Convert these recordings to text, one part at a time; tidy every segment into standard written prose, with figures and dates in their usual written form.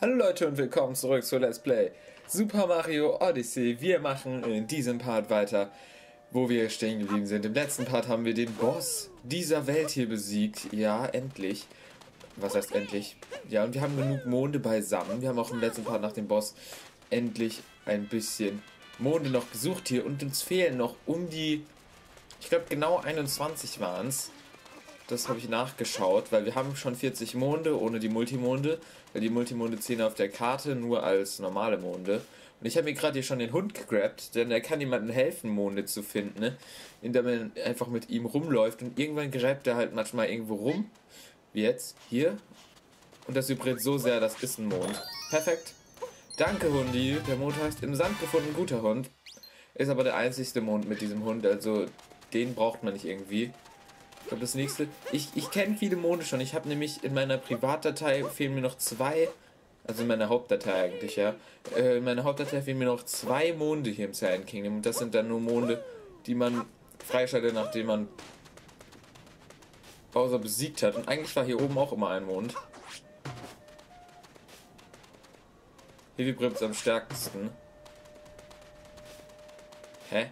Hallo Leute und willkommen zurück zu Let's Play Super Mario Odyssey. Wir machen in diesem Part weiter, wo wir stehen geblieben sind. Im letzten Part haben wir den Boss dieser Welt hier besiegt. Ja, endlich. Was heißt endlich? Ja, und wir haben genug Monde beisammen. Wir haben auch im letzten Part nach dem Boss endlich ein bisschen Monde noch gesucht hier. Und uns fehlen noch um die, ich glaube genau 21 waren es. Das habe ich nachgeschaut, weil wir haben schon 40 Monde ohne die Multimonde, weil die Multimonde zählen auf der Karte nur als normale Monde. Und ich habe mir gerade hier schon den Hund gegrabt, denn er kann jemandem helfen, Monde zu finden, ne? Indem man einfach mit ihm rumläuft und irgendwann greift er halt manchmal irgendwo rum, wie jetzt, hier. Und das vibriert so sehr, das ist ein Mond. Perfekt. Danke, Hundi. Der Mond heißt im Sand gefunden, guter Hund. Ist aber der einzigste Mond mit diesem Hund, also den braucht man nicht irgendwie. Ich glaube, das nächste. Ich kenne viele Monde schon. Ich habe nämlich in meiner Privatdatei fehlen mir noch zwei. Also in meiner Hauptdatei eigentlich, ja. In meiner Hauptdatei fehlen mir noch zwei Monde hier im Sand Kingdom. Und das sind dann nur Monde, die man freischaltet, nachdem man Bowser besiegt hat. Und eigentlich war hier oben auch immer ein Mond. Hier vibriert es am stärksten. Hä?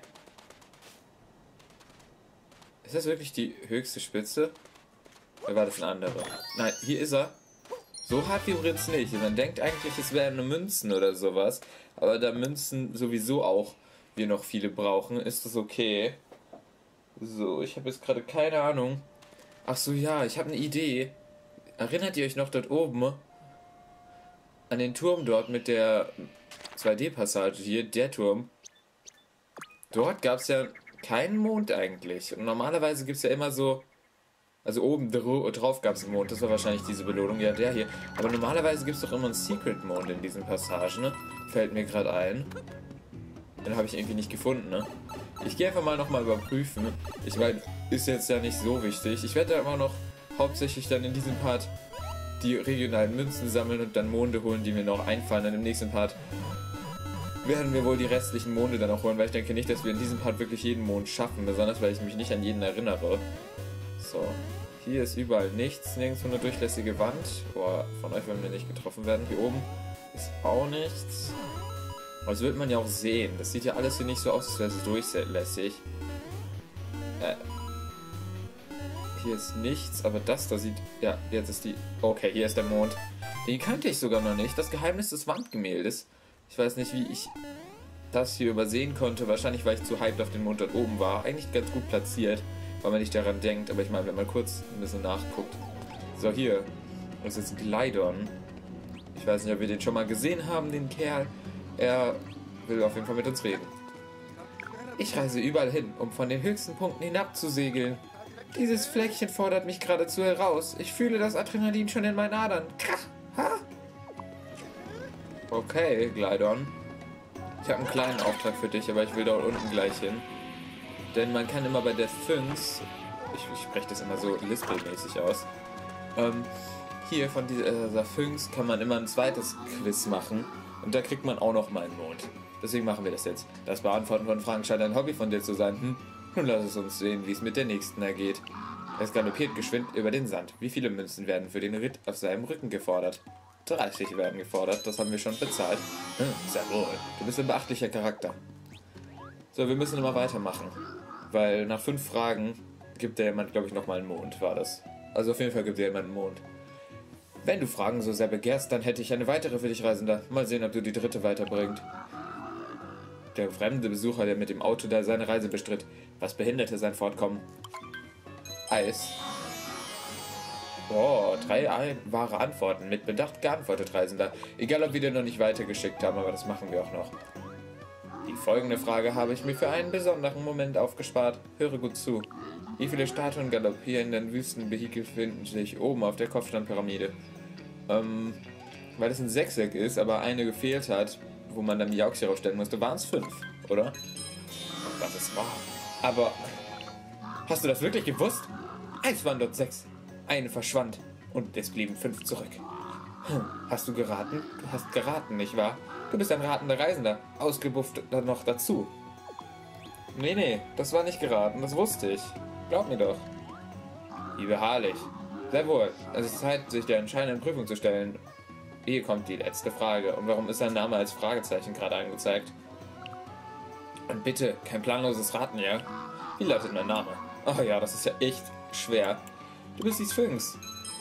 Ist das wirklich die höchste Spitze? Oder war das ein anderer? Nein, hier ist er. So hart vibriert es nicht. Man denkt eigentlich, es wären nur Münzen oder sowas. Aber da Münzen sowieso auch wir noch viele brauchen, ist das okay. So, ich habe jetzt gerade keine Ahnung. Ach so, ja, ich habe eine Idee. Erinnert ihr euch noch dort oben an den Turm dort mit der 2D-Passage hier, der Turm? Dort gab es ja keinen Mond eigentlich. Und normalerweise gibt es ja immer so, also oben drauf gab es einen Mond, das war wahrscheinlich diese Belohnung, ja der hier. Aber normalerweise gibt es doch immer einen Secret Mond in diesen Passagen, ne? Fällt mir gerade ein. Den habe ich irgendwie nicht gefunden, ne? Ich gehe einfach mal nochmal überprüfen. Ich meine, ist jetzt ja nicht so wichtig. Ich werde da immer noch hauptsächlich dann in diesem Part die regionalen Münzen sammeln und dann Monde holen, die mir noch einfallen. Dann im nächsten Part werden wir wohl die restlichen Monde dann auch holen, weil ich denke nicht, dass wir in diesem Part wirklich jeden Mond schaffen, besonders weil ich mich nicht an jeden erinnere. So, hier ist überall nichts, nirgendwo eine durchlässige Wand. Boah, von euch wollen wir nicht getroffen werden. Hier oben ist auch nichts. Aber das wird man ja auch sehen. Das sieht ja alles hier nicht so aus, als wäre es durchlässig. Hier ist nichts, aber das da sieht... Ja, jetzt ist die... Okay, hier ist der Mond. Den kannte ich sogar noch nicht. Das Geheimnis des Wandgemäldes. Ich weiß nicht, wie ich das hier übersehen konnte. Wahrscheinlich, weil ich zu hyped auf den Mond dort oben war. Eigentlich ganz gut platziert, weil man nicht daran denkt. Aber ich meine, wenn man kurz ein bisschen nachguckt. So, hier. Das ist Glydon. Ich weiß nicht, ob wir den schon mal gesehen haben, den Kerl. Er will auf jeden Fall mit uns reden. Ich reise überall hin, um von den höchsten Punkten hinabzusegeln. Dieses Fleckchen fordert mich geradezu heraus. Ich fühle das Adrenalin schon in meinen Adern. Krach! Ha! Okay, Glydon. Ich habe einen kleinen Auftrag für dich, aber ich will dort unten gleich hin. Denn man kann immer bei der Sphinx, ich spreche das immer so lispelmäßig aus, hier von dieser Sphinx kann man immer ein zweites Quiz machen. Und da kriegt man auch noch mal einen Mond. Deswegen machen wir das jetzt. Das Beantworten von Fragen scheint ein Hobby von dir zu sein. Nun lass es uns sehen, wie es mit der nächsten ergeht. Es galoppiert geschwind über den Sand. Wie viele Münzen werden für den Ritt auf seinem Rücken gefordert? 30 werden gefordert, das haben wir schon bezahlt. Sehr wohl. Du bist ein beachtlicher Charakter. So, wir müssen immer weitermachen. Weil nach 5 Fragen gibt der jemand, glaube ich, nochmal einen Mond, war das. Also auf jeden Fall gibt der jemand einen Mond. Wenn du Fragen so sehr begehrst, dann hätte ich eine weitere für dich, Reisender. Mal sehen, ob du die dritte weiterbringst. Der fremde Besucher, der mit dem Auto da seine Reise bestritt. Was behinderte sein Fortkommen? Eis. Oh, 3 wahre Antworten. Mit Bedacht geantwortet, Reisender. Egal, ob wir dir noch nicht weitergeschickt haben, aber das machen wir auch noch. Die folgende Frage habe ich mir für einen besonderen Moment aufgespart. Höre gut zu. Wie viele Statuen galoppierenden Wüstenvehikel finden sich oben auf der Kopfsteinpyramide? Weil es ein Sechseck ist, aber eine gefehlt hat, wo man dann Jaux hier rausstellen musste, waren es 5, oder? Das ist wahr. Aber hast du das wirklich gewusst? Es waren dort 6. Eine verschwand und es blieben 5 zurück. Hast du geraten? Du hast geraten, nicht wahr? Du bist ein ratender Reisender. Ausgebufft dann noch dazu. Nee, das war nicht geraten, das wusste ich. Glaub mir doch. Wie beharrlich. Sehr wohl. Es ist Zeit, sich der entscheidenden Prüfung zu stellen. hier kommt die letzte Frage. Und warum ist sein Name als Fragezeichen gerade angezeigt? Und bitte, kein planloses Raten, ja? Wie lautet mein Name? Oh ja, das ist ja echt schwer. Du bist die Sphinx.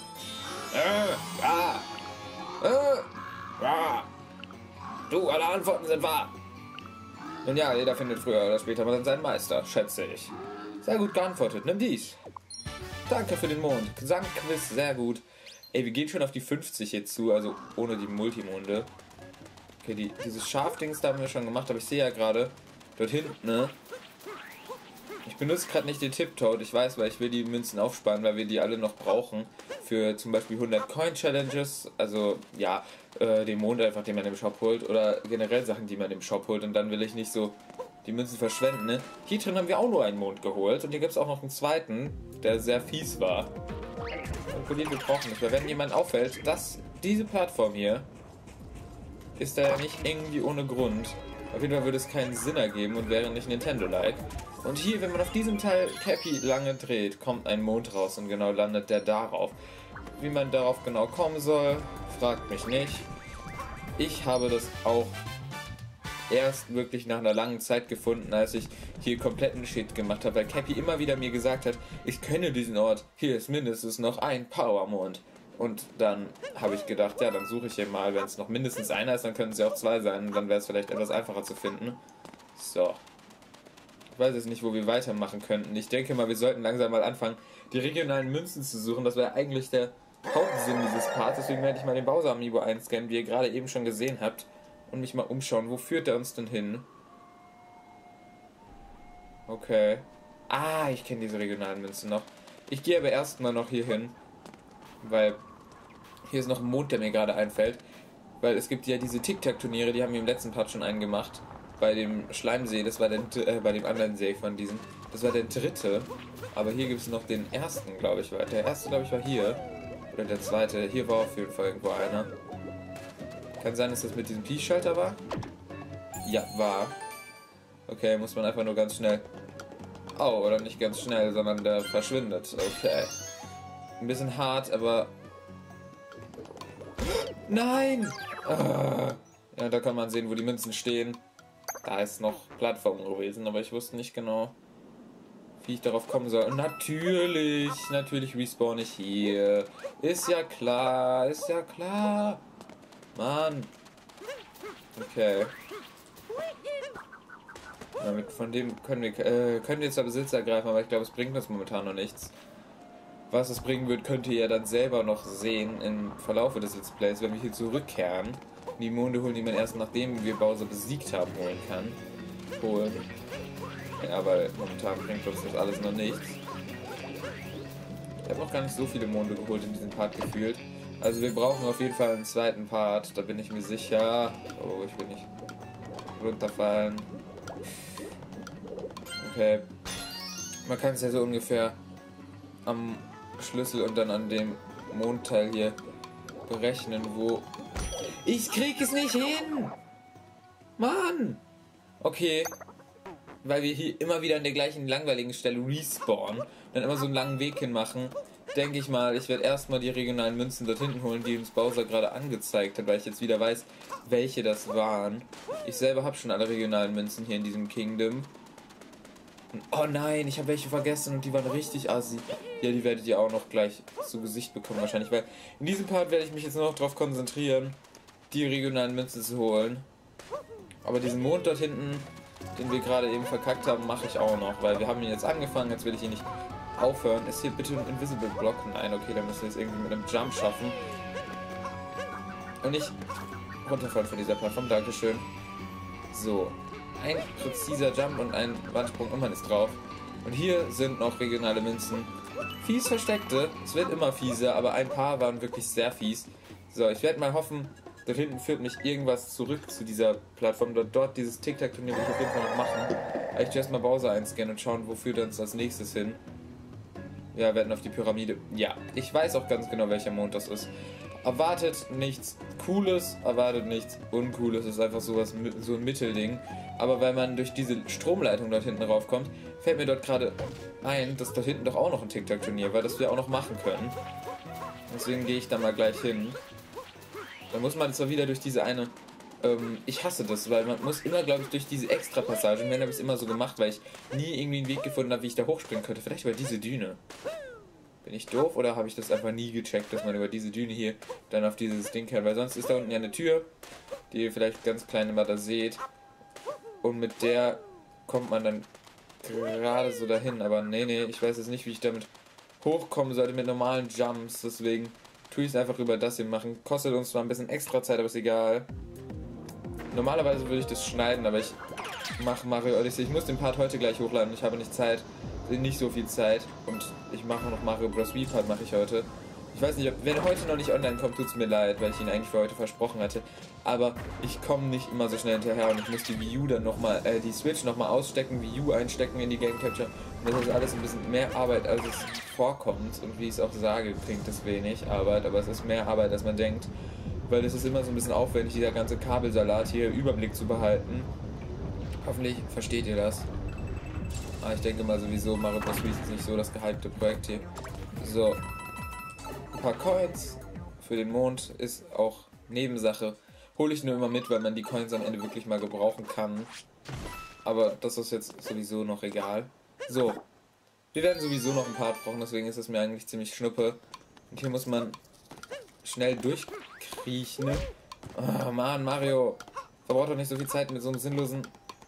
Du, alle Antworten sind wahr. Und ja, jeder findet früher oder später mal seinen Meister, schätze ich. Sehr gut geantwortet, nimm dies. Danke für den Mond. Gesangquiz, sehr gut. Ey, wir gehen schon auf die 50 jetzt zu, also ohne die Multimonde. Okay, dieses Schafdings da haben wir schon gemacht, aber ich sehe ja gerade dort hinten, ne? Ich benutze gerade nicht den Tiptoad, ich weiß, weil ich will die Münzen aufsparen, weil wir die alle noch brauchen. Für zum Beispiel 100 Coin-Challenges, also ja, den Mond einfach, den man im Shop holt. Oder generell Sachen, die man im Shop holt. Und dann will ich nicht so die Münzen verschwenden, ne? Hier drin haben wir auch nur einen Mond geholt. Und hier gibt es auch noch einen zweiten, der sehr fies war. Und für den wir brauchen nicht. Weil wenn jemand auffällt, dass diese Plattform hier ist da ja nicht irgendwie ohne Grund. Auf jeden Fall würde es keinen Sinn ergeben und wäre nicht Nintendo-like. Und hier, wenn man auf diesem Teil Cappy lange dreht, kommt ein Mond raus und genau landet der darauf. Wie man darauf genau kommen soll, fragt mich nicht. Ich habe das auch erst wirklich nach einer langen Zeit gefunden, als ich hier kompletten Shit gemacht habe, weil Cappy immer wieder mir gesagt hat, ich kenne diesen Ort, hier ist mindestens noch ein Powermond. Und dann habe ich gedacht, ja, dann suche ich hier mal, wenn es noch mindestens einer ist, dann können es ja auch zwei sein und dann wäre es vielleicht etwas einfacher zu finden. So. Ich weiß jetzt nicht, wo wir weitermachen könnten. Ich denke mal, wir sollten langsam mal anfangen, die regionalen Münzen zu suchen. Das wäre eigentlich der Hauptsinn dieses Parts. Deswegen werde ich mal den Bowser Amiibo einscannen, wie ihr gerade eben schon gesehen habt. Und mich mal umschauen. Wo führt er uns denn hin? Okay. Ah, ich kenne diese regionalen Münzen noch. Ich gehe aber erstmal noch hier hin. Weil hier ist noch ein Mond, der mir gerade einfällt. Weil es gibt ja diese Tic-Tac-Turniere, die haben wir im letzten Part schon einen gemacht. Bei dem Schleimsee, das war der, bei dem anderen See von diesen. Das war der dritte. Aber hier gibt es noch den ersten, glaube ich. Der erste, glaube ich, war hier. Oder der zweite. Hier war auf jeden Fall irgendwo einer. Kann sein, dass das mit diesem Peace-Schalter war? Ja, war. Okay, muss man einfach nur ganz schnell... Oh, oder nicht ganz schnell, sondern der verschwindet. Okay. Ein bisschen hart, aber... Nein! Ah. Ja, da kann man sehen, wo die Münzen stehen. Da ist noch Plattform gewesen, aber ich wusste nicht genau, wie ich darauf kommen soll. Und natürlich respawn ich hier. Ist ja klar, ist ja klar. Mann. Okay. Von dem können wir jetzt der Besitz ergreifen, aber ich glaube, es bringt uns momentan noch nichts. Was es bringen wird, könnt ihr ja dann selber noch sehen im Verlauf des Let's Plays, wenn wir hier zurückkehren. Die Monde holen, die man erst nachdem wir Bowser besiegt haben, holen. Ja, weil momentan bringt uns das alles noch nichts. Ich habe noch gar nicht so viele Monde geholt in diesem Part gefühlt. Also wir brauchen auf jeden Fall einen zweiten Part, da bin ich mir sicher. Oh, ich will nicht runterfallen. Okay. Man kann es ja so ungefähr am Schlüssel und dann an dem Mondteil hier berechnen, wo... Ich krieg es nicht hin! Mann! Okay. Weil wir hier immer wieder an der gleichen langweiligen Stelle respawnen, dann immer so einen langen Weg hin machen, denke ich mal, ich werde erstmal die regionalen Münzen dort hinten holen, die uns Bowser gerade angezeigt hat, weil ich jetzt wieder weiß, welche das waren. Ich selber habe schon alle regionalen Münzen hier in diesem Kingdom. Oh nein, ich habe welche vergessen und die waren richtig assi. Ja, die werdet ihr auch noch gleich zu Gesicht bekommen wahrscheinlich, weil in diesem Part werde ich mich jetzt nur noch darauf konzentrieren, die regionalen Münzen zu holen. Aber diesen Mond dort hinten, den wir gerade eben verkackt haben, mache ich auch noch, weil wir haben ihn jetzt angefangen, jetzt will ich ihn nicht aufhören. Ist hier bitte ein Invisible Block? Nein, okay, dann müssen wir es irgendwie mit einem Jump schaffen. Und nicht runterfallen von dieser Plattform, dankeschön. So. Ein präziser Jump und ein Wandsprung und man ist drauf. Und hier sind noch regionale Münzen. Fies versteckte. Es wird immer fieser, aber ein paar waren wirklich sehr fies. So, ich werde mal hoffen, dort hinten führt mich irgendwas zurück zu dieser Plattform. Dort dieses Tic-Tac-Turnier will ich auf jeden Fall noch machen. Ich erst mal Bowser einscannen und schauen, wo führt uns als nächstes hin. Ja, wir werden auf die Pyramide. Ja, ich weiß auch ganz genau, welcher Mond das ist. Erwartet nichts Cooles, erwartet nichts Uncooles. Es ist einfach sowas, so ein Mittelding. Aber weil man durch diese Stromleitung dort hinten raufkommt, fällt mir dort gerade ein, dass dort hinten doch auch noch ein Tic-Tac-Turnier war, das wir auch noch machen können. Deswegen gehe ich da mal gleich hin. Dann muss man zwar wieder durch diese eine... ich hasse das, weil man muss immer, glaube ich, durch diese Extra-Passagen. Wenn habe ich es immer so gemacht, weil ich nie irgendwie einen Weg gefunden habe, wie ich da hochspringen könnte. Vielleicht über diese Düne. Bin ich doof oder habe ich das einfach nie gecheckt, dass man über diese Düne hier dann auf dieses Ding kann? Weil sonst ist da unten ja eine Tür, die ihr vielleicht ganz klein immer da seht. Und mit der kommt man dann gerade so dahin. Aber nee, ich weiß jetzt nicht, wie ich damit hochkommen sollte mit normalen Jumps. Deswegen tue ich es einfach über das hier machen. Kostet uns zwar ein bisschen extra Zeit, aber ist egal. Normalerweise würde ich das schneiden, aber ich mache Mario Odyssey. Ich muss den Part heute gleich hochladen. Ich habe nicht so viel Zeit. Und ich mache noch Mario Bros. Wii Part mache ich heute. Ich weiß nicht, wenn er heute noch nicht online kommt, tut es mir leid, weil ich ihn eigentlich für heute versprochen hatte. Aber ich komme nicht immer so schnell hinterher und ich muss die Wii U dann nochmal, die Switch nochmal ausstecken, Wii U einstecken in die Game Capture. Und das ist alles ein bisschen mehr Arbeit, als es vorkommt. Und wie ich es auch sage, klingt es wenig Arbeit, aber es ist mehr Arbeit, als man denkt. Weil es ist immer so ein bisschen aufwendig, dieser ganze Kabelsalat hier Überblick zu behalten. Hoffentlich versteht ihr das. Aber ich denke mal sowieso, Mario Bros. Wii ist nicht so das gehypte Projekt hier. So. Ein paar Coins für den Mond ist auch Nebensache. Hole ich nur immer mit, weil man die Coins am Ende wirklich mal gebrauchen kann. Aber das ist jetzt sowieso noch egal. So. Wir werden sowieso noch ein Part brauchen, deswegen ist es mir eigentlich ziemlich schnuppe. Und hier muss man schnell durchkriechen. Oh Mann, Mario. Verbraucht doch nicht so viel Zeit mit so einem sinnlosen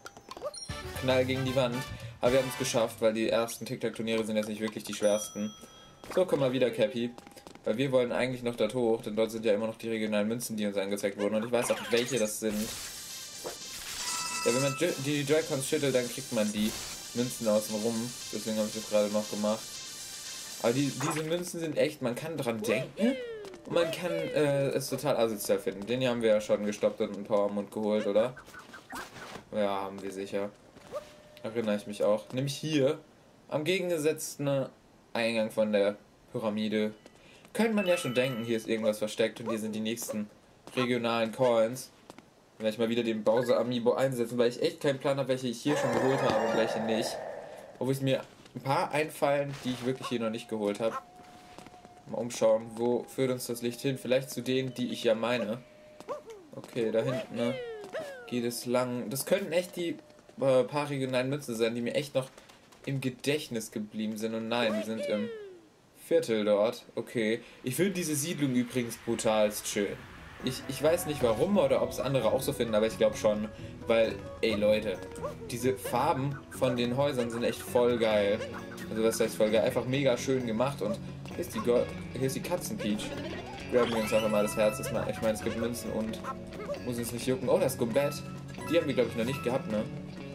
Knall gegen die Wand. Aber wir haben es geschafft, weil die ersten Tic-Tac-Turniere sind jetzt nicht wirklich die schwersten. So, komm mal wieder, Cappy. Weil wir wollen eigentlich noch dort hoch, denn dort sind ja immer noch die regionalen Münzen, die uns angezeigt wurden. Und ich weiß auch, welche das sind. Ja, wenn man die Joy-Cons schüttelt, dann kriegt man die Münzen außen rum. Deswegen habe ich das gerade noch gemacht. Aber diese Münzen sind echt, man kann dran denken. Und man kann es total asozial finden. Den hier haben wir ja schon gestoppt und einen Powermund geholt, oder? Ja, haben wir sicher. Erinnere ich mich auch. Nämlich hier, am gegengesetzten Eingang von der Pyramide. Könnte man ja schon denken, hier ist irgendwas versteckt und hier sind die nächsten regionalen Coins. Dann werde ich mal wieder den Bowser Amiibo einsetzen, weil ich echt keinen Plan habe, welche ich hier schon geholt habe und welche nicht. Obwohl es mir ein paar einfallen, die ich wirklich hier noch nicht geholt habe. Mal umschauen, wo führt uns das Licht hin? Vielleicht zu denen, die ich ja meine. Okay, da hinten, ne, geht es lang. Das könnten echt die paar regionalen Münzen sein, die mir echt noch im Gedächtnis geblieben sind. Und nein, die sind im Viertel dort. Okay. Ich finde diese Siedlung übrigens brutalst schön. Ich weiß nicht warum oder ob es andere auch so finden, aber ich glaube schon. Weil, ey Leute, diese Farben von den Häusern sind echt voll geil. Also das heißt voll geil. Einfach mega schön gemacht. Und hier ist die Katzenpeach. Graben wir uns einfach mal das Herz. Ich meine, es gibt Münzen und muss uns nicht jucken. Oh, das Gumbett. Die haben wir, glaube ich, noch nicht gehabt, ne?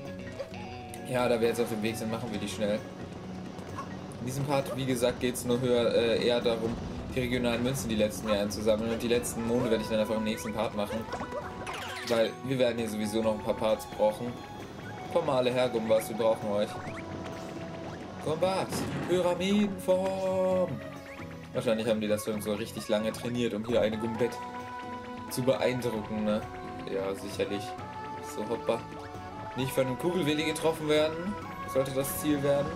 Ja, da wir jetzt auf dem Weg sind, machen wir die schnell. In diesem Part, wie gesagt, geht es nur eher darum, die regionalen Münzen die letzten Jahre einzusammeln. Und die letzten Monde werde ich dann einfach im nächsten Part machen. Weil wir werden hier sowieso noch ein paar Parts brauchen. Komm mal alle her, Gumbas, wir brauchen euch. Gumbas, Pyramidenform. Wahrscheinlich haben die das schon so richtig lange trainiert, um hier eine Gumbett zu beeindrucken, ne? Ja, sicherlich. So, hoppa. Nicht von einem Kugelwilli getroffen werden. Sollte das Ziel werden.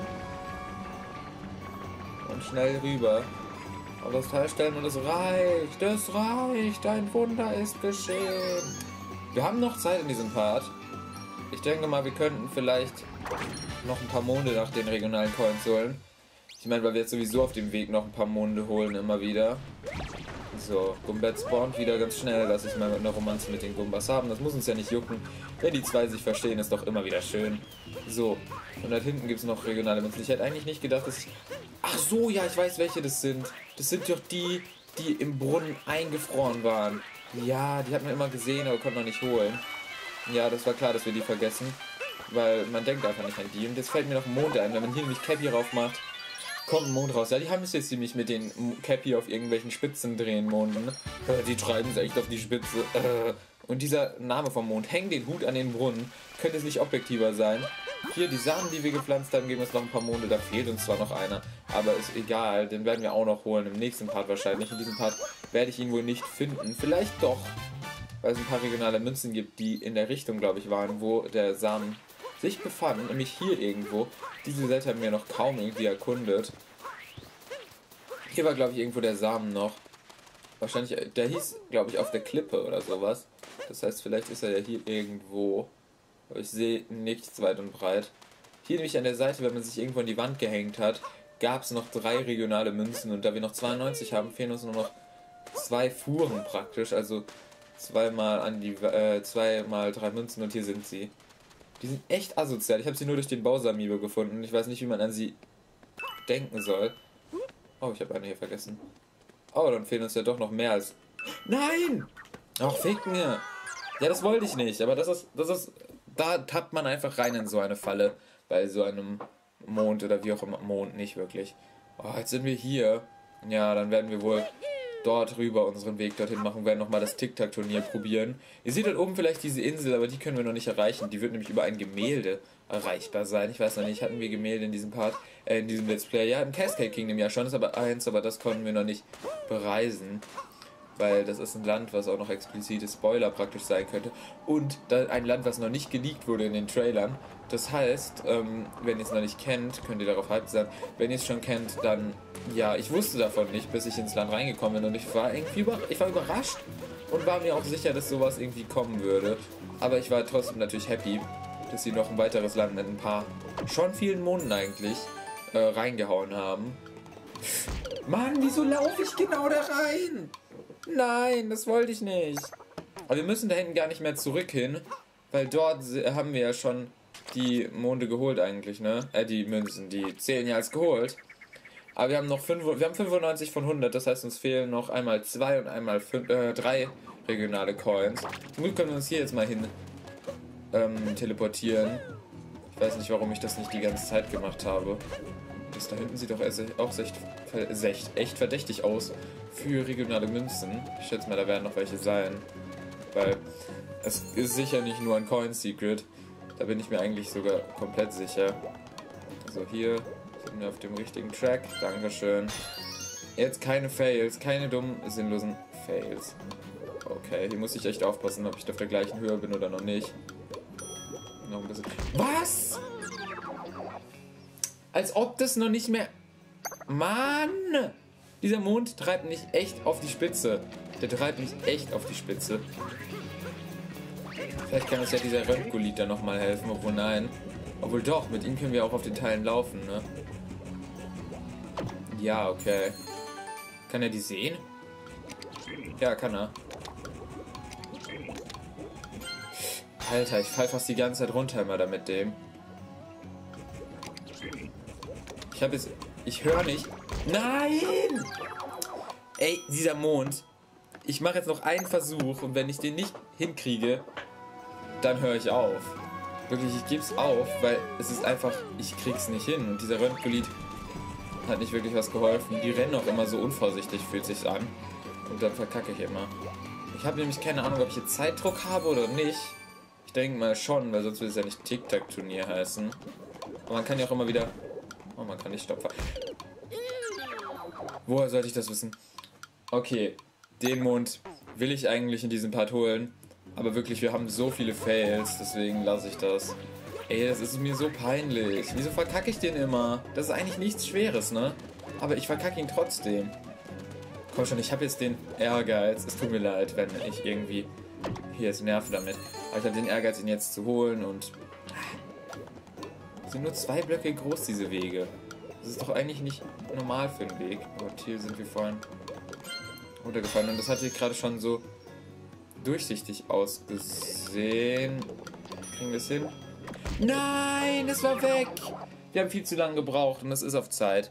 Und schnell rüber. Aber das Teil stellen und es reicht. Es reicht. Ein Wunder ist geschehen. Wir haben noch Zeit in diesem Part. Ich denke mal, wir könnten vielleicht noch ein paar Monde nach den regionalen Coins holen. Ich meine, weil wir jetzt sowieso auf dem Weg noch ein paar Monde holen, immer wieder. So, Gumbett spawnt wieder ganz schnell. Lass ich mal eine Romanze mit den Gumbas haben. Das muss uns ja nicht jucken. Wenn die zwei sich verstehen, ist doch immer wieder schön. So, und da hinten gibt es noch regionale Münzen. Ich hätte eigentlich nicht gedacht, dass ich... Ach so, ja, ich weiß, welche das sind. Das sind doch die, die im Brunnen eingefroren waren. Ja, die hat man immer gesehen, aber konnte man nicht holen. Ja, das war klar, dass wir die vergessen. Weil man denkt einfach nicht an die. Und jetzt fällt mir noch ein Mond ein. Wenn man hier nämlich Cappy rauf macht, kommt ein Mond raus. Ja, die haben es jetzt ziemlich mit den Cappy auf irgendwelchen Spitzen drehen Monden. Die treiben es echt auf die Spitze. Und dieser Name vom Mond, häng den Hut an den Brunnen, könnte es nicht objektiver sein. Hier, die Samen, die wir gepflanzt haben, geben uns noch ein paar Monde. Da fehlt uns zwar noch einer, aber ist egal. Den werden wir auch noch holen, im nächsten Part wahrscheinlich. In diesem Part werde ich ihn wohl nicht finden. Vielleicht doch, weil es ein paar regionale Münzen gibt, die in der Richtung, glaube ich, waren, wo der Samen sich befanden. Nämlich hier irgendwo. Diese Seite haben wir noch kaum irgendwie erkundet. Hier war, glaube ich, irgendwo der Samen noch. wahrscheinlich, der hieß, glaube ich, auf der Klippe oder sowas. Das heißt, vielleicht ist er ja hier irgendwo. Aber ich sehe nichts weit und breit. Hier nämlich an der Seite, wenn man sich irgendwo an die Wand gehängt hat, gab es noch 3 regionale Münzen. Und da wir noch 92 haben, fehlen uns nur noch 2 Fuhren praktisch. Also 2 mal 3 Münzen und hier sind sie. Die sind echt asozial. Ich habe sie nur durch den Bowser-Amiibo gefunden. Ich weiß nicht, wie man an sie denken soll. Oh, ich habe eine hier vergessen. Oh, dann fehlen uns ja doch noch mehr als... Nein! Ach, fick mir! Ja, das wollte ich nicht, aber das ist... Da tappt man einfach rein in so eine Falle. Bei so einem Mond oder wie auch immer. Mond nicht wirklich. Oh, jetzt sind wir hier. Ja, dann werden wir wohl dort rüber unseren Weg dorthin machen, werden nochmal das Tic-Tac-Turnier probieren. Ihr seht dort oben vielleicht diese Insel, aber die können wir noch nicht erreichen. Die wird nämlich über ein Gemälde erreichbar sein. Ich weiß noch nicht, hatten wir Gemälde in diesem Part, in diesem Let's Play? Ja, im Cascade Kingdom ja schon, ist aber eins, aber das konnten wir noch nicht bereisen. Weil das ist ein Land, was auch noch explizite Spoiler praktisch sein könnte. Und ein Land, was noch nicht geleakt wurde in den Trailern. Das heißt, wenn ihr es noch nicht kennt, könnt ihr darauf hyped sein. Wenn ihr es schon kennt, dann, ja, ich wusste davon nicht, bis ich ins Land reingekommen bin. Und ich war irgendwie überrascht und war mir auch sicher, dass sowas irgendwie kommen würde. Aber ich war trotzdem natürlich happy, dass sie noch ein weiteres Land mit ein paar, schon vielen Monden eigentlich, reingehauen haben. Mann, wieso laufe ich genau da rein? Nein, das wollte ich nicht. Aber wir müssen da hinten gar nicht mehr zurück hin, weil dort haben wir ja schon die Monde geholt eigentlich, ne? Die Münzen, die zählen ja als geholt. Aber wir haben noch 95 von 100, das heißt uns fehlen noch einmal 2 und einmal 3 regionale Coins. Zum Glück können wir uns hier jetzt mal hin teleportieren. Ich weiß nicht, warum ich das nicht die ganze Zeit gemacht habe. Das da hinten sieht doch auch echt verdächtig aus für regionale Münzen. Ich schätze mal, da werden noch welche sein. Weil es ist sicher nicht nur ein Coin-Secret. Da bin ich mir eigentlich sogar komplett sicher. Also hier sind wir auf dem richtigen Track. Dankeschön. Jetzt keine Fails, keine dummen, sinnlosen Fails. Okay, hier muss ich echt aufpassen, ob ich auf der gleichen Höhe bin oder noch nicht. Noch ein bisschen... Was? Als ob das noch nicht mehr... Mann! Dieser Mond treibt mich echt auf die Spitze. Der treibt mich echt auf die Spitze. Vielleicht kann uns ja dieser Röntgolit da nochmal helfen, obwohl nein. Obwohl doch, mit ihm können wir auch auf den Teilen laufen, ne? Ja, okay. Kann er die sehen? Ja, kann er. Alter, ich fall fast die ganze Zeit runter immer da mit dem. Ich höre nicht. Nein! Ey, dieser Mond. Ich mache jetzt noch einen Versuch und wenn ich den nicht hinkriege, dann höre ich auf. Wirklich, ich gebe es auf, weil es ist einfach, ich krieg's nicht hin. Und dieser Röntgolit hat nicht wirklich was geholfen. Die rennen auch immer so unvorsichtig, fühlt sich an. Und dann verkacke ich immer. Ich habe nämlich keine Ahnung, ob ich jetzt Zeitdruck habe oder nicht. Ich denke mal schon, weil sonst würde es ja nicht Tic-Tac-Turnier heißen. Aber man kann ja auch immer wieder... Oh, man kann nicht stopfen. Woher sollte ich das wissen? Okay, den Mond will ich eigentlich in diesem Part holen. Aber wirklich, wir haben so viele Fails, deswegen lasse ich das. Ey, das ist mir so peinlich. Wieso verkacke ich den immer? Das ist eigentlich nichts Schweres, ne? Aber ich verkacke ihn trotzdem. Komm schon, ich habe jetzt den Ehrgeiz. Es tut mir leid, wenn ich irgendwie hier jetzt nerve damit. Aber ich habe den Ehrgeiz, ihn jetzt zu holen und... sind nur 2 Blöcke groß, diese Wege. Das ist doch eigentlich nicht normal für einen Weg. Und hier sind wir vorhin runtergefallen. Und das hat hier gerade schon so durchsichtig ausgesehen. Kriegen wir es hin? Nein, es war weg! Wir haben viel zu lange gebraucht und es ist auf Zeit.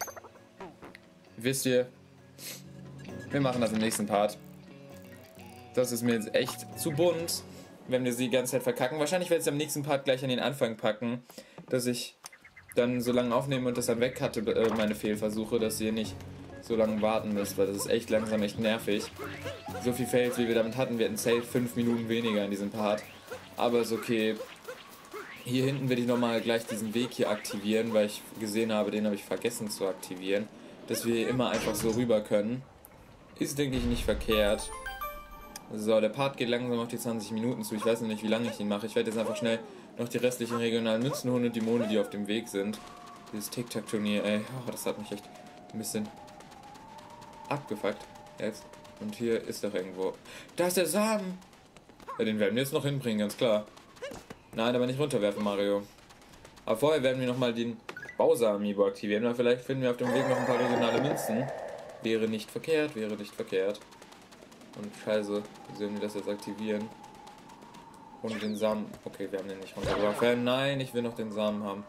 Wisst ihr, wir machen das im nächsten Part. Das ist mir jetzt echt zu bunt, wenn wir sie die ganze Zeit verkacken. Wahrscheinlich werde ich es am nächsten Part gleich an den Anfang packen, dass ich dann so lange aufnehme und das dann weg hatte, meine Fehlversuche, dass ihr nicht so lange warten müsst, weil das ist echt langsam echt nervig. So viel Fails, wie wir damit hatten, wir hatten safe 5 Minuten weniger in diesem Part. Aber ist okay. Hier hinten werde ich nochmal gleich diesen Weg hier aktivieren, weil ich gesehen habe, den habe ich vergessen zu aktivieren. Dass wir hier immer einfach so rüber können. Ist, denke ich, nicht verkehrt. So, der Part geht langsam auf die 20 Minuten zu. Ich weiß noch nicht, wie lange ich ihn mache. Ich werde jetzt einfach schnell noch die restlichen regionalen Münzen holen und die Monde, die auf dem Weg sind. Dieses Tic-Tac-Turnier, ey, oh, das hat mich echt ein bisschen abgefuckt. Jetzt. Und hier ist doch irgendwo... Da ist der Samen! Ja, den werden wir jetzt noch hinbringen, ganz klar. Nein, aber nicht runterwerfen, Mario. Aber vorher werden wir nochmal den Bowser-Amiibo aktivieren. Dann vielleicht finden wir auf dem Weg noch ein paar regionale Münzen. Wäre nicht verkehrt, wäre nicht verkehrt. Und scheiße, wie sollen wir das jetzt aktivieren? Und den Samen... Okay, wir haben den nicht runtergeworfen. Nein, ich will noch den Samen haben.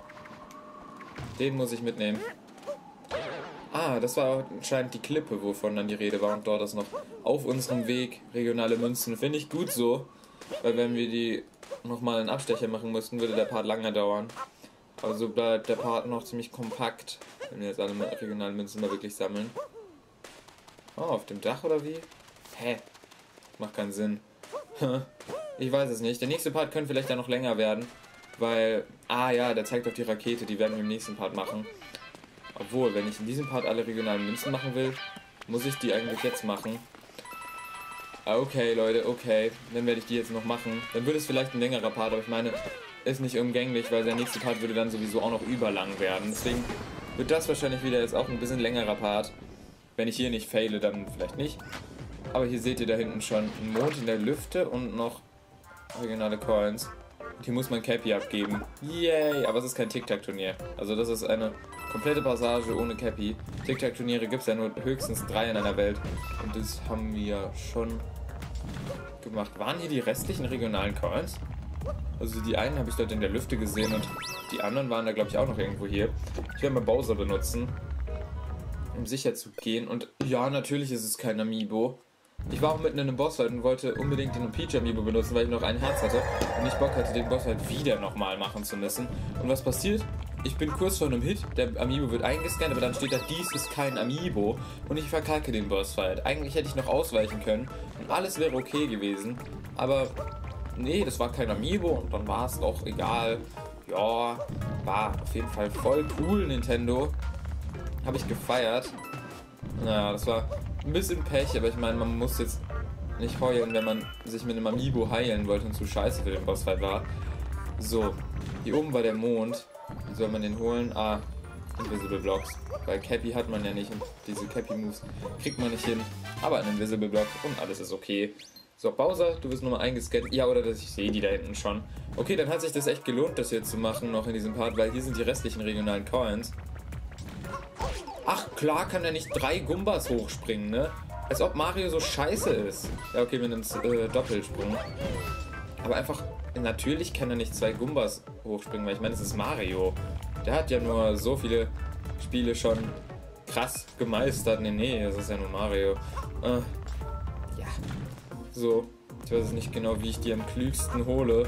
Den muss ich mitnehmen. Ah, das war anscheinend die Klippe, wovon dann die Rede war. Und dort ist noch auf unserem Weg regionale Münzen. Finde ich gut so. Weil wenn wir die nochmal einen Abstecher machen müssten, würde der Part länger dauern. Aber so bleibt der Part noch ziemlich kompakt. Wenn wir jetzt alle regionalen Münzen mal wirklich sammeln. Oh, auf dem Dach oder wie? Hä? Macht keinen Sinn. Ich weiß es nicht. Der nächste Part könnte vielleicht ja noch länger werden. Weil... Ah ja, der zeigt auf die Rakete. Die werden wir im nächsten Part machen. Obwohl, wenn ich in diesem Part alle regionalen Münzen machen will, muss ich die eigentlich jetzt machen. Okay, Leute, okay. Dann werde ich die jetzt noch machen. Dann wird es vielleicht ein längerer Part, aber ich meine, ist nicht umgänglich, weil der nächste Part würde dann sowieso auch noch überlang werden. Deswegen wird das wahrscheinlich wieder jetzt auch ein bisschen längerer Part. Wenn ich hier nicht faile, dann vielleicht nicht. Aber hier seht ihr da hinten schon einen Mond in der Lüfte und noch regionale Coins. Und hier muss man Cappy abgeben. Yay! Aber es ist kein Tic-Tac-Turnier. Also das ist eine komplette Passage ohne Cappy. Tic-Tac-Turniere gibt es ja nur höchstens 3 in einer Welt. Und das haben wir schon gemacht. Waren hier die restlichen regionalen Coins? Also die einen habe ich dort in der Lüfte gesehen und die anderen waren da glaube ich auch noch irgendwo hier. Ich werde mal Bowser benutzen, um sicher zu gehen. Und ja, natürlich ist es kein Amiibo. Ich war auch mitten in einem Bossfight und wollte unbedingt den Peach Amiibo benutzen, weil ich noch ein Herz hatte und nicht Bock hatte, den Bossfight wieder nochmal machen zu müssen. Und was passiert? Ich bin kurz vor einem Hit, der Amiibo wird eingescannt, aber dann steht da, dies ist kein Amiibo und ich verkacke den Bossfight. Eigentlich hätte ich noch ausweichen können und alles wäre okay gewesen, aber nee, das war kein Amiibo und dann war es auch egal. Ja, war auf jeden Fall voll cool, Nintendo. Habe ich gefeiert. Naja, das war ein bisschen Pech, aber ich meine, man muss jetzt nicht heulen, wenn man sich mit einem Amiibo heilen wollte und zu scheiße für den Bossfight war. So, hier oben war der Mond. Wie soll man den holen? Ah, Invisible Blocks. Weil Cappy hat man ja nicht und diese Cappy Moves kriegt man nicht hin. Aber ein Invisible Block und alles ist okay. So, Bowser, du wirst nochmal eingescannt. Ja, oder ich sehe die da hinten schon. Okay, dann hat sich das echt gelohnt, das hier zu machen, noch in diesem Part, weil hier sind die restlichen regionalen Coins. Ach, klar kann er nicht 3 Gumbas hochspringen, ne? Als ob Mario so scheiße ist. Ja, okay, mit einem Doppelsprung. Aber einfach, natürlich kann er nicht 2 Gumbas hochspringen, weil ich meine, es ist Mario. Der hat ja nur so viele Spiele schon krass gemeistert. Nee, das ist ja nur Mario. Ja. So, ich weiß nicht genau, wie ich die am klügsten hole.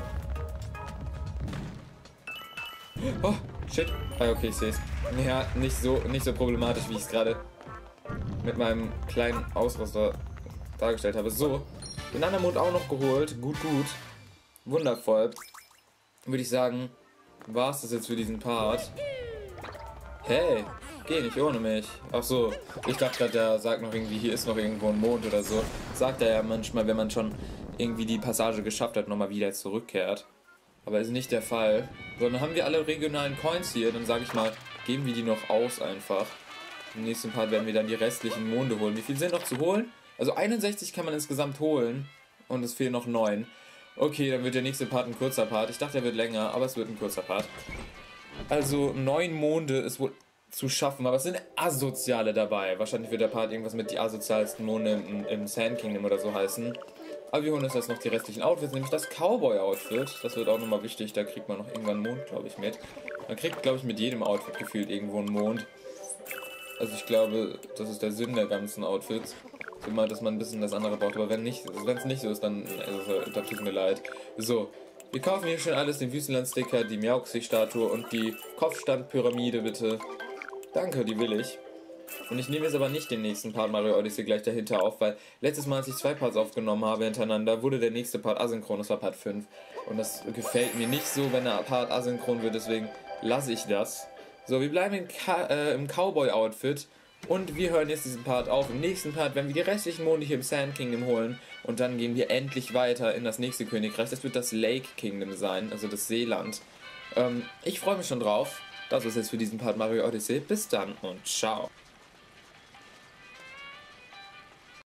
Oh, shit. Ah, okay, ich sehe es. Ja, nicht so problematisch, wie ich es gerade mit meinem kleinen Ausrüster dargestellt habe. So, den anderen Mond auch noch geholt. Gut, gut. Wundervoll. Würde ich sagen, war es das jetzt für diesen Part. Hey, geh nicht ohne mich. Ach so, ich dachte gerade, der sagt noch irgendwie, hier ist noch irgendwo ein Mond oder so. Sagt er ja manchmal, wenn man schon irgendwie die Passage geschafft hat, nochmal wieder zurückkehrt. Aber ist nicht der Fall. Sondern haben wir alle regionalen Coins hier, dann sage ich mal, geben wir die noch aus einfach. Im nächsten Part werden wir dann die restlichen Monde holen. Wie viel sind noch zu holen? Also 61 kann man insgesamt holen. Und es fehlen noch 9. Okay, dann wird der nächste Part ein kurzer Part. Ich dachte, er wird länger, aber es wird ein kurzer Part. Also 9 Monde ist wohl zu schaffen, aber es sind Asoziale dabei. Wahrscheinlich wird der Part irgendwas mit die asozialsten Monde im Sand Kingdom oder so heißen. Aber wir holen uns jetzt noch die restlichen Outfits, nämlich das Cowboy-Outfit. Das wird auch nochmal wichtig, da kriegt man noch irgendwann einen Mond, glaube ich, mit. Man kriegt, glaube ich, mit jedem Outfit gefühlt irgendwo einen Mond. Also ich glaube, das ist der Sinn der ganzen Outfits. Immer, dass man ein bisschen das andere braucht, aber wenn es nicht so ist, dann tut es mir leid. So, wir kaufen hier schon alles, den Wüstenland-Sticker, die Miauxi-Statue und die Kopfstand-Pyramide, bitte. Danke, die will ich. Und ich nehme jetzt aber nicht den nächsten Part Mario Odyssey gleich dahinter auf, weil letztes Mal, als ich 2 Parts aufgenommen habe hintereinander, wurde der nächste Part asynchron, das war Part 5. Und das gefällt mir nicht so, wenn der Part asynchron wird, deswegen lasse ich das. So, wir bleiben im Cowboy-Outfit. Und wir hören jetzt diesen Part auf. Im nächsten Part werden wir die restlichen Monde hier im Sand Kingdom holen. Und dann gehen wir endlich weiter in das nächste Königreich. Das wird das Lake Kingdom sein, also das Seeland. Ich freue mich schon drauf. Das ist jetzt für diesen Part Mario Odyssey. Bis dann und ciao.